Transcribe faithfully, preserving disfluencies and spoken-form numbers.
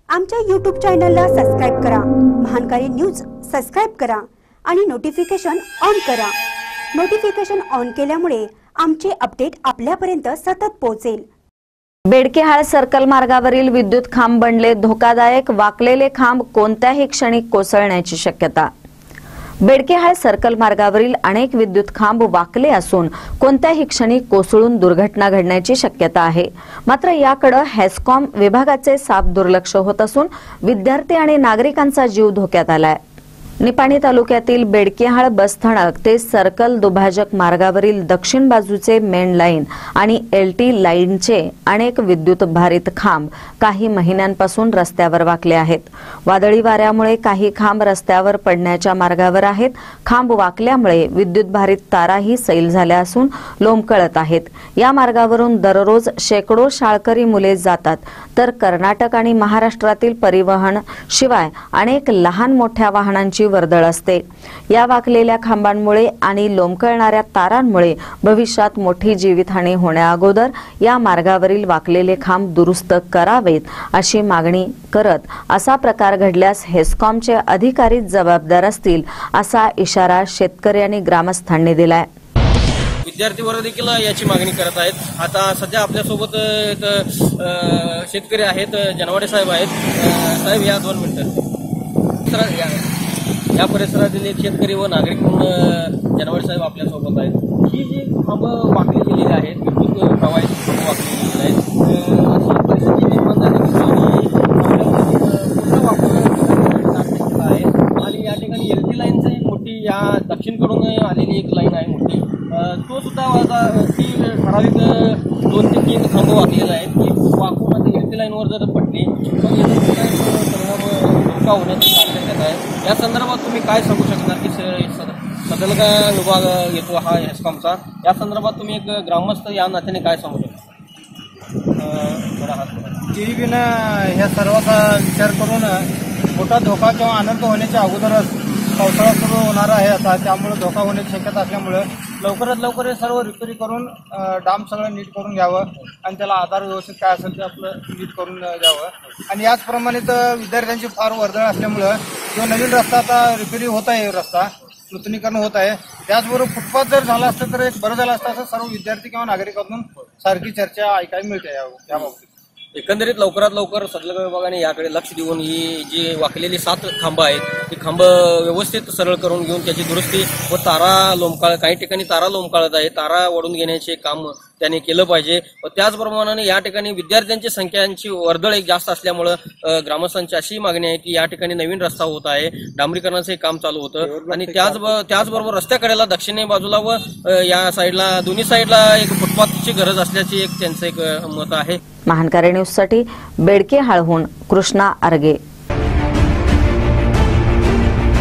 आमच्या यूट्यूब चॅनलला सबस्क्राइब करा, महानकारी न्यूज सबस्क्राइब करा आणि नोटिफिकेशन ऑन करा। नोटिफिकेशन ऑन केल्यामुळे आमचे अपडेट आपल्यापर्यंत सतत पोहोचेल। बेडकेहाळ सर्कल मार्गावरील विद्युत खांब बनले धोकादायक, वाकलेले खांब कोणत्याही क्षणी कोसळण्याची शक्यता। बेडकेहाळ सर्कल मार्गावरील अनेक विद्युत खांब वाकले असून कोणत्याही क्षणी कोसळून दुर्घटना घडण्याची शक्यता आहे। मात्र याकडे हेस्कॉम विभागाचे साफ दुर्लक्ष होत असून विद्यार्थी आणि नागरिकांचा जीव धोक्यात आलाय। निपाणी तालुक्यातील बेडकेहाळ बस स्थानक ते सर्कल दुभाजक मार्गावरील दक्षिण बाजूचे मेन लाईन आणि एलटी लाईनचे अनेक विद्युत भारित खांब काही महिन्यांपासून रस्त्यावर वाकले आहेत। वादळी वाऱ्यामुळे काही खांब रस्त्यावर पडण्याच्या मार्गावर आहेत। खांब वाकल्यामुळे विद्युत भारित ताराही सैल झाल्या असून लोंबकळत आहेत। या मार्गावरून दररोज शेकडो शाळकरी मुले जातात, तर कर्नाटक आणि महाराष्ट्रातील परिवहन शिवाय अनेक लहान मोठ्या वाहनांची वर्दळ असते। या वाकलेल्या खांबांमुळे आणि लोंबकळणाऱ्या तारांमुळे भविष्यात मोठी जीवितहानी होण्याअगोदर या मार्गावरील वाकलेले खांब दुरुस्त करावेत अशी मागणी करत असा प्रकार घडल्यास हेस्कॉमचे अधिकारी जबाबदार असतील असा इशारा शेतकरी आणि ग्रामस्थांनी दिलाय। विद्यार्थी वर्ग देखील याची मागणी करत आहेत। आता सध्या आपल्यासोबत शेतकरी आहेत, जनवाडे साहेब आहेत। साहेब या दोन मिनिटं या परिसरातील एक शेतकरी व नागरिक म्हणून जनवाडे साहेब आपल्यासोबत आहेत। ही जी खांब वाकली गेलेली आहेत, विद्युत प्रवाहित खांब वाकली गेलेली आहेत, अशी परिस्थिती निर्माण झाली आहे। आणि या ठिकाणी एल टी लाईनची एक मोठी या दक्षिणकडून आलेली एक लाईन आहे मोठी, तो सुद्धा आता ती ठराविक दोन ते तीन खांब वाकलेले आहेत की वाकून आता एल टी लाईनवर जर पडली तर धोका होण्याची शक्यता आहे। या संदर्भात तुम्ही काय सांगू शकणार की सदल का विभाग येतो हा हेस्कॉमचा, या संदर्भात तुम्ही एक ग्रामस्थ या नात्याने काय सांगू शकता? टीव्हीनं ह्या सर्वाचा विचार करून मोठा धोका किंवा अनर्थ होण्याच्या अगोदरच पावसाळा सुरू होणार आहे आता, त्यामुळे धोका होण्याची शक्यता असल्यामुळे लवकरात लवकर हे सर्व रिपेअरी करून डाम सगळं नीट करून घ्यावं आणि त्याला आधार व्यवस्थित काय असेल ते आपलं नीट करून द्यावं। आणि याचप्रमाणे तर विद्यार्थ्यांची फार वर्दळ असल्यामुळं जो नवीन रस्ता आता रिपेअरी होत आहे, रस्ता नूतनीकरण होत आहे, त्याचबरोबर फुटपाथ जर झाला असतं तर एक बरं झालं असतं असं सर्व विद्यार्थी किंवा नागरिकांतून सारखी चर्चा ऐकायला मिळते याबाबतीत। एकंदरीत लवकरात लवकर सदलग विभागाने याकडे लक्ष देऊन ही जी वाकलेली सात खांब आहेत ती खांब व्यवस्थित सरळ करून घेऊन त्याची दुरुस्ती व तारा लोंबकाळ काही ठिकाणी तारा लोंबकाळत आहे, तारा ओढून घेण्याचे काम त्याने केलं पाहिजे। व त्याचप्रमाणे या ठिकाणी विद्यार्थ्यांची संख्यांची वर्दळ एक जास्त असल्यामुळं ग्रामस्थांची अशी मागणी आहे की या ठिकाणी नवीन रस्ता होत आहे, डांबरीकरणाचे काम चालू होतं आणि त्याच त्याचबरोबर रस्त्याकडेला दक्षिणी बाजूला व या साईडला दोन्ही साईडला एक फुटपाथची गरज असल्याची एक त्यांचं एक मत आहे। महानकारी न्यूज साठी बेडकेहाळहून कृष्णा आरगे।